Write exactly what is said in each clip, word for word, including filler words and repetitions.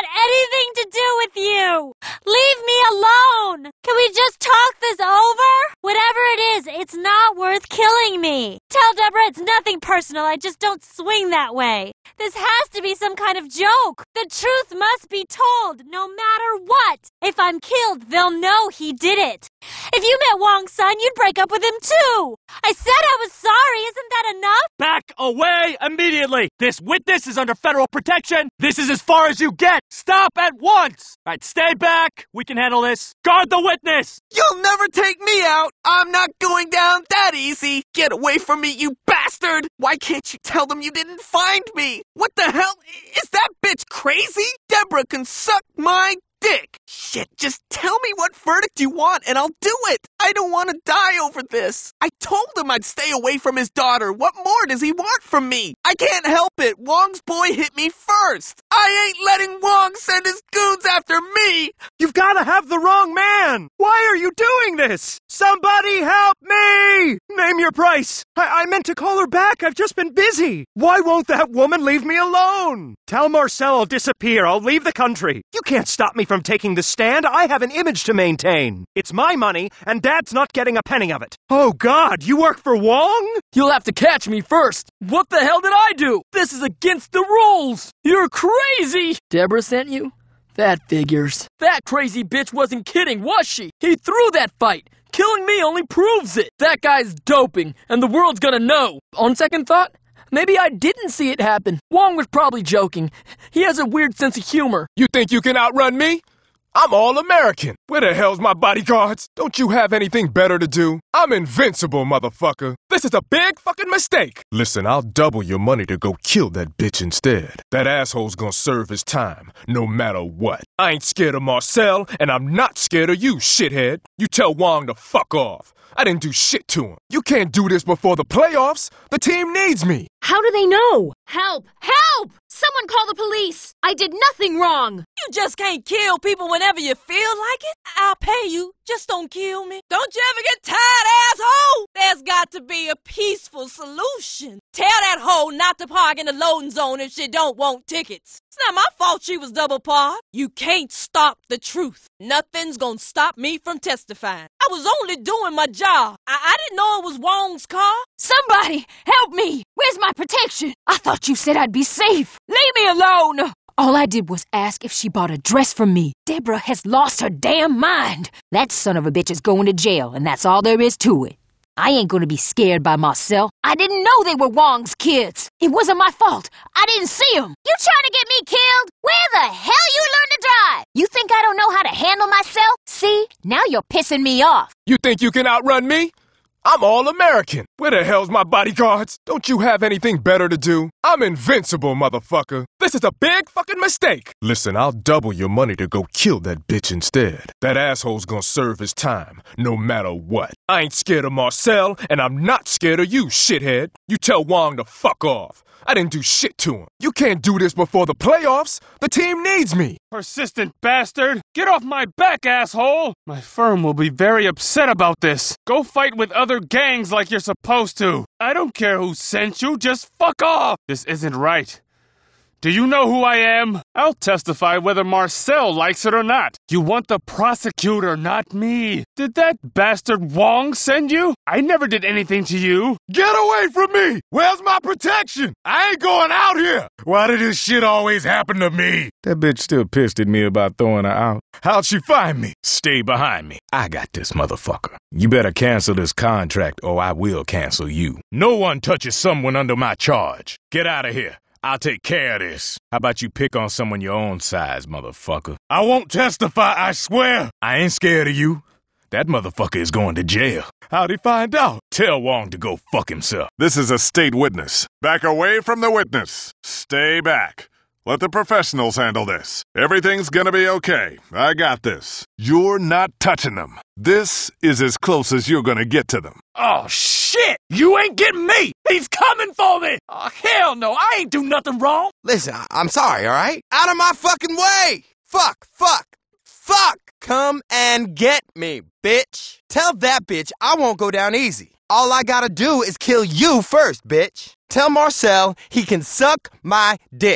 want anything to do with you. Leave me alone. Can we just talk this over? Whatever it is, it's not worth killing me. Tell Deborah it's nothing personal. I just don't swing that way. This has to be some kind of joke. The truth must be told, no matter what. If I'm killed, they'll know he did it. If you met Wong's son, you'd break up with him too. I said I was sorry. Isn't that enough? Back away immediately. This witness is under federal protection. This is as far as you get. Stop at once. All right, stay back. We can handle this. Guard the witness. You'll never take me out. I'm not going down that easy. Get away from me, you bastard. Why can't you tell them you didn't find me? What the hell? Is that bitch crazy? Deborah can suck my dick. Shit, just tell me what verdict you want and I'll do it. I don't want to die over this. I told him I'd stay away from his daughter. What more does he want from me? I can't help it. Wong's boy hit me first. I ain't letting Wong send his goons after me. You've got to have the wrong man. Why are you doing this? Somebody help me! Name your price. I, I meant to call her back. I've just been busy. Why won't that woman leave me alone? Tell Marcel I'll disappear. I'll leave the country. You can't stop me from taking the stand. I have an image to maintain. It's my money, and Dad's not getting a penny of it. Oh, God, you work for Wong? You'll have to catch me first. What the hell did I do? This is against the rules. You're crazy. Deborah sent you? That figures. That crazy bitch wasn't kidding, was she? He threw that fight. Killing me only proves it. That guy's doping, and the world's gonna know. On second thought, maybe I didn't see it happen. Wong was probably joking. He has a weird sense of humor. You think you can outrun me? I'm all American. Where the hell's my bodyguards? Don't you have anything better to do? I'm invincible, motherfucker. This is a big fucking mistake. Listen, I'll double your money to go kill that bitch instead. That asshole's gonna serve his time, no matter what. I ain't scared of Marcel, and I'm not scared of you, shithead. You tell Wong to fuck off. I didn't do shit to him. You can't do this before the playoffs. The team needs me. How do they know? Help! Help! Someone call the police! I did nothing wrong! You just can't kill people whenever you feel like it. I'll pay you. Just don't kill me. Don't you ever get tired, asshole? There's got to be a peaceful solution. Tell that hoe not to park in the loading zone if she don't want tickets. It's not my fault she was double parked. You can't stop the truth. Nothing's gonna stop me from testifying. I was only doing my job. I, I didn't know it was Wong's car. Somebody, help me! Where's my protection? I thought you said I'd be safe. Leave me alone! All I did was ask if she bought a dress from me. Deborah has lost her damn mind. That son of a bitch is going to jail, and that's all there is to it. I ain't gonna be scared by Marcel. I didn't know they were Wong's kids. It wasn't my fault. I didn't see them. You trying to get me killed? Where the hell you learn to drive? You think I don't know how to handle myself? See? Now you're pissing me off. You think you can outrun me? I'm all American. Where the hell's my bodyguards? Don't you have anything better to do? I'm invincible, motherfucker. This is a big fucking mistake. Listen, I'll double your money to go kill that bitch instead. That asshole's gonna serve his time, no matter what. I ain't scared of Marcel, and I'm not scared of you, shithead. You tell Wong to fuck off. I didn't do shit to him. You can't do this before the playoffs. The team needs me. Persistent bastard! Get off my back, asshole! My firm will be very upset about this. Go fight with other gangs like you're supposed to. I don't care who sent you, just fuck off! This isn't right. Do you know who I am? I'll testify whether Marcel likes it or not. You want the prosecutor, not me. Did that bastard Wong send you? I never did anything to you. Get away from me! Where's my protection? I ain't going out here! Why did this shit always happen to me? That bitch still pissed at me about throwing her out. How'd she find me? Stay behind me. I got this motherfucker. You better cancel this contract or I will cancel you. No one touches someone under my charge. Get out of here. I'll take care of this. How about you pick on someone your own size, motherfucker? I won't testify, I swear. I ain't scared of you. That motherfucker is going to jail. How'd he find out? Tell Wong to go fuck himself. This is a state witness. Back away from the witness. Stay back. Let the professionals handle this. Everything's gonna be okay. I got this. You're not touching them. This is as close as you're gonna get to them. Oh, shit! You ain't getting me! He's coming for me! Oh, hell no, I ain't do nothing wrong! Listen, I- I'm sorry, all right? Out of my fucking way! Fuck, fuck, fuck! Come and get me, bitch. Tell that bitch I won't go down easy. All I gotta do is kill you first, bitch. Tell Marcel he can suck my dick.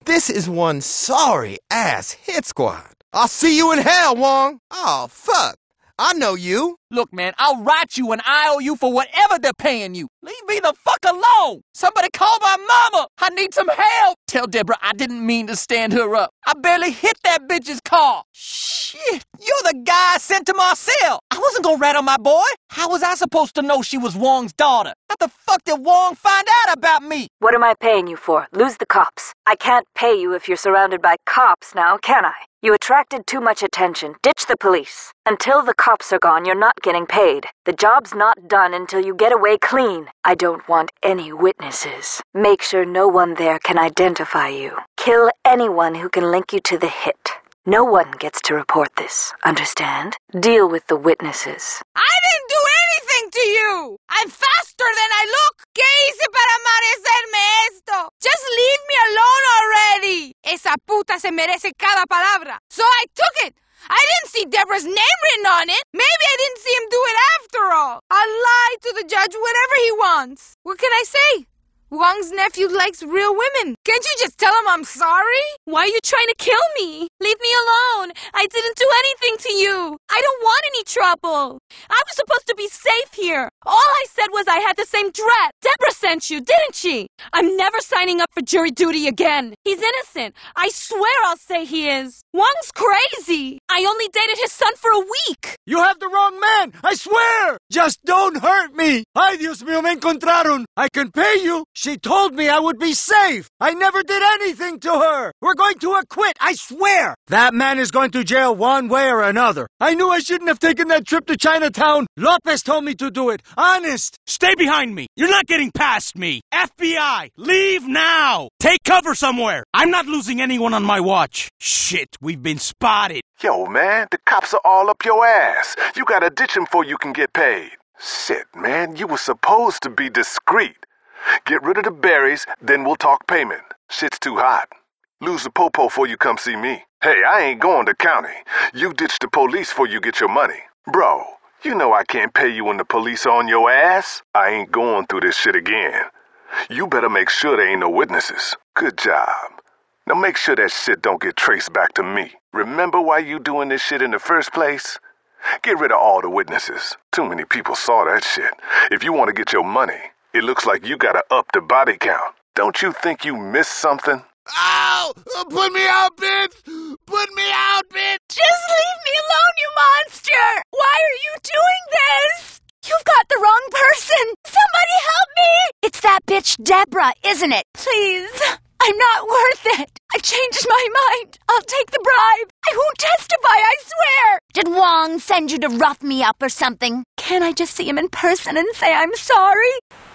This is one sorry-ass hit squad. I'll see you in hell, Wong. Oh, fuck. I know you. Look, man, I'll write you an I O U for whatever they're paying you. Leave me the fuck alone. Somebody call my mama. I need some help. Tell Deborah I didn't mean to stand her up. I barely hit that bitch's car. Shit, you're the guy I sent to Marcel. I wasn't gonna rat on my boy. How was I supposed to know she was Wong's daughter? How the fuck did Wong find out about me? What am I paying you for? Lose the cops. I can't pay you if you're surrounded by cops now, can I? You attracted too much attention. Ditch the police. Until the cops are gone, you're not getting paid. The job's not done until you get away clean. I don't want any witnesses. Make sure no one there can identify you. Kill anyone who can link you to the hit. No one gets to report this, understand? Deal with the witnesses. I didn't do anything to you! I'm faster than I look! ¿Qué hice para merecerme esto? Just leave me alone already! Esa puta se merece cada palabra. So I took it! I didn't see Deborah's name written on it! Maybe I didn't see him do it after all! I'll lie to the judge whatever he wants! What can I say? Wong's nephew likes real women. Can't you just tell him I'm sorry? Why are you trying to kill me? Leave me alone. I didn't do anything to you. I don't want any trouble. I was supposed to be safe here. All I said was I had the same dress. Deborah sent you, didn't she? I'm never signing up for jury duty again. He's innocent. I swear I'll say he is. Wong's crazy. I only dated his son for a week. You have the wrong man, I swear! Just don't hurt me! Ay, Dios mío, me encontraron! I can pay you! She told me I would be safe! I never did anything to her! We're going to acquit, I swear! That man is going to jail one way or another. I knew I shouldn't have taken that trip to Chinatown. Lopez told me to do it. Honest! Stay behind me! You're not getting past me! F B I! Leave now! Take cover somewhere! I'm not losing anyone on my watch! Shit, we've been spotted! Yo, man, the cops are all up your ass. You gotta ditch them before you can get paid. Shit, man, you were supposed to be discreet. Get rid of the berries, then we'll talk payment. Shit's too hot. Lose the popo before you come see me. Hey, I ain't going to county. You ditch the police before you get your money. Bro, you know I can't pay you when the police are on your ass. I ain't going through this shit again. You better make sure there ain't no witnesses. Good job. Now make sure that shit don't get traced back to me. Remember why you doing this shit in the first place? Get rid of all the witnesses. Too many people saw that shit. If you want to get your money, it looks like you gotta up the body count. Don't you think you missed something? Ow! Put me out, bitch! Put me out, bitch! Just leave me alone, you monster! Why are you doing this? You've got the wrong person! Somebody help me! It's that bitch Deborah, isn't it? Please! I'm not worth it! I've changed my mind! I'll take the bribe! I won't testify, I swear! Did Wong send you to rough me up or something? Can't I just see him in person and say I'm sorry?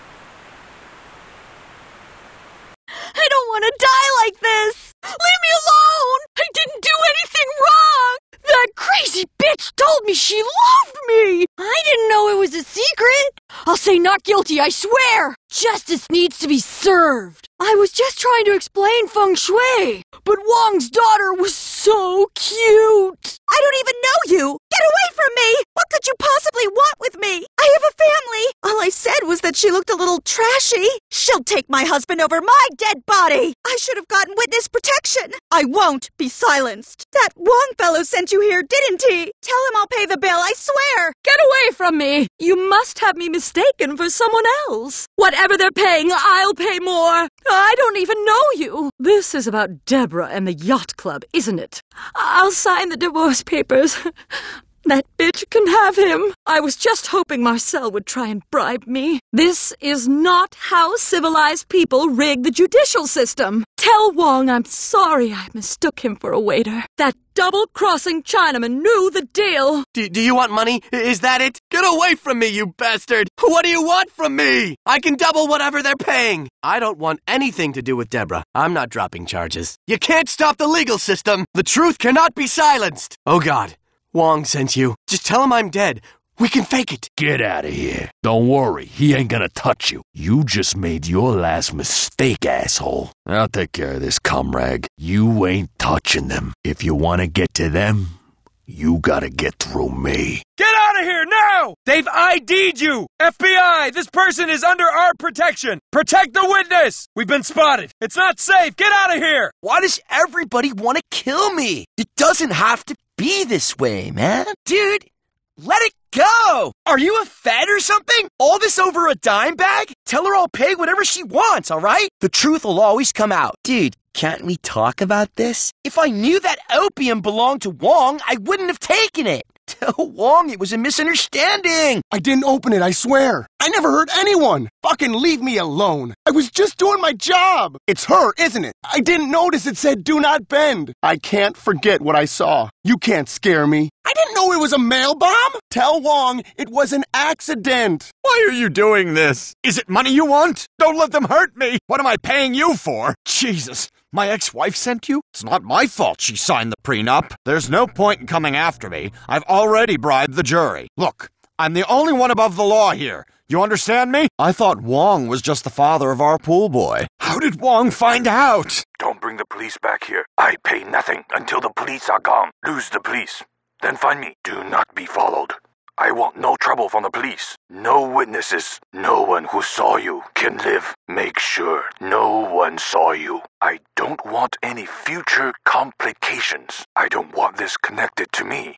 I don't want to die like this! Leave me alone! I didn't do anything wrong! That crazy bitch told me she loved me! I didn't know it was a secret! I'll say not guilty, I swear! Justice needs to be served! I was just trying to explain feng shui, but Wong's daughter was so cute! I don't even know you! Get away from me! What could you possibly want with me? I have a family! All I said was that she looked a little trashy. She'll take my husband over my dead body! I should have gotten witness protection! I won't be silenced! That Wong fellow sent you here, didn't he? Tell him I'll pay the bill, I swear! Get away from me! You must have me mistaken for someone else! Whatever they're paying, I'll pay more! I don't even know you! This is about Deborah and the yacht club, isn't it? I'll sign the divorce papers. That bitch can have him. I was just hoping Marcel would try and bribe me. This is not how civilized people rig the judicial system. Tell Wong I'm sorry I mistook him for a waiter. That double-crossing Chinaman knew the deal. Do, do you want money? Is that it? Get away from me, you bastard! What do you want from me? I can double whatever they're paying. I don't want anything to do with Deborah. I'm not dropping charges. You can't stop the legal system. The truth cannot be silenced. Oh, God. Wong sent you. Just tell him I'm dead. We can fake it. Get out of here. Don't worry, he ain't gonna touch you. You just made your last mistake, asshole. I'll take care of this, comrade. You ain't touching them. If you want to get to them, You gotta get through me. Get out of here now! They've I D'd you! F B I, this person is under our protection! Protect the witness! We've been spotted! It's not safe! Get out of here! Why does everybody want to kill me? It doesn't have to be this way, man. Dude, let it go! Are you a fed or something? All this over a dime bag? Tell her I'll pay whatever she wants, alright? The truth will always come out. Dude, can't we talk about this? If I knew that opium belonged to Wong, I wouldn't have taken it. Tell Wong it was a misunderstanding. I didn't open it, I swear. I never hurt anyone. Fucking leave me alone. I was just doing my job. It's her, isn't it? I didn't notice it said do not bend. I can't forget what I saw. You can't scare me. I didn't know it was a mail bomb. Tell Wong it was an accident. Why are you doing this? Is it money you want? Don't let them hurt me. What am I paying you for? Jesus. My ex-wife sent you? It's not my fault she signed the prenup. There's no point in coming after me. I've already bribed the jury. Look, I'm the only one above the law here. You understand me? I thought Wong was just the father of our pool boy. How did Wong find out? Don't bring the police back here. I pay nothing until the police are gone. Lose the police. Then find me. Do not be followed. I want no trouble from the police. No witnesses. No one who saw you can live. Make sure no one saw you. I don't want any future complications. I don't want this connected to me.